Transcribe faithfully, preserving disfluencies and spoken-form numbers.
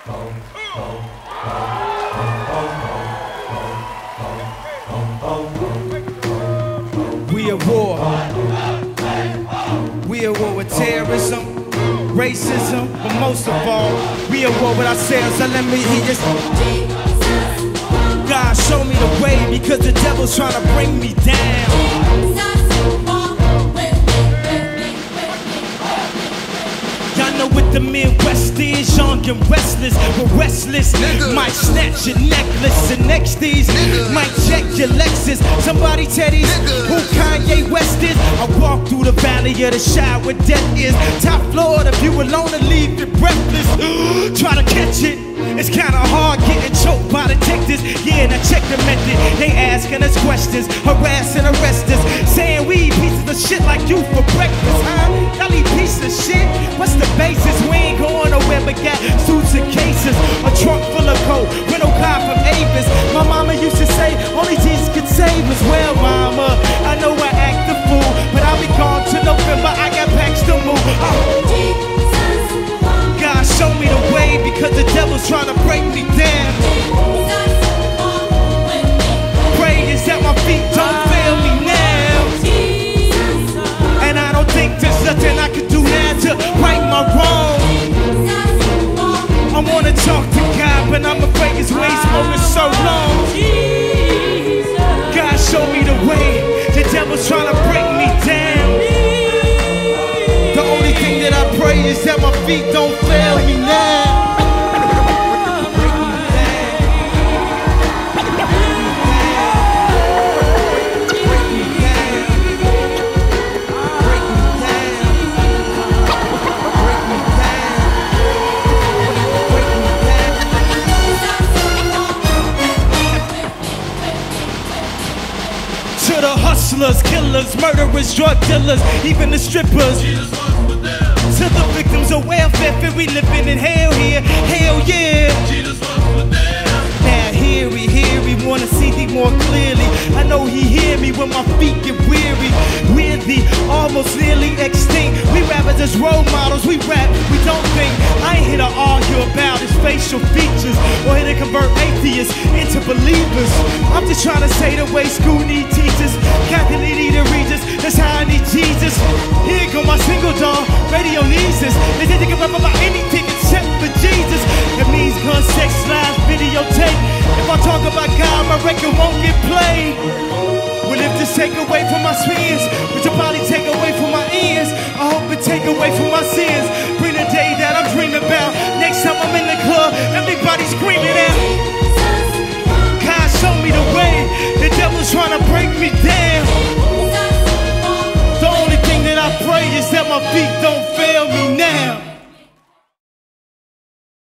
We at war. We at war with terrorism, racism, but most of all, we at war with ourselves. So let me hear this. God, show me the way because the devil's trying to bring me down. Y'all know what the Midwest is, young and restless, but restless. Nigga. Might snatch your necklace, and next these Nigga. Might check your Lexus. Somebody tell these Nigga. Who Kanye West is. I walk through the valley of the shadow where death is. Top floor, the view alone to leave you breathless. Try to catch it. It's kinda hard getting choked by detectives. Yeah, now check the method. They asking us questions, harassing, arrest us, saying we eat pieces of shit like you for breakfast, huh? Y'all eat pieces of shit? What's the basis? We ain't going nowhere but got suits and cases, a trunk full of coke, rental car from Avis. My mama used to say, only Jesus could save us. Well, mama, I know I act the fool, but I'll be gone to November. I got packs to move. Oh. God, show me the way because the devil's trying to break me down. Pray is that my feet don't fail me now. And I don't think there's nothing I can do now to right my wrong. I wanna talk to God, but I'm afraid his ways moving so long. God, show me the way. The devil's trying to break me down. The only thing that I pray is that my feet don't fail me now. To the hustlers, killers, murderers, drug dealers, even the strippers. To the victims of welfare, feel we living in hell here, hell yeah. Now here we, here we wanna see thee more clearly. I know he hear me when my feet get weary. We're the almost nearly extinct. We rappers as role models, we rap, we don't think. I ain't here to argue about his facial features or here to convert atheists into believers. I'm just trying to say the way school need teachers, Catholic need the Regis, that's how I need Jesus. Here go my single dog, radio needs us. They think they can rap about anything except for Jesus. It means gun, sex, live, videotape. If I talk about God, my record won't get played. Well, if this take away from my spins, which will probably take away from my ears, I hope it take away from my sins. Bring the day that I'm dreaming about. Next time I'm in the club, everybody screaming out. God, show me the way. The devil's trying to break me down. The only thing that I pray is that my feet don't fail me now.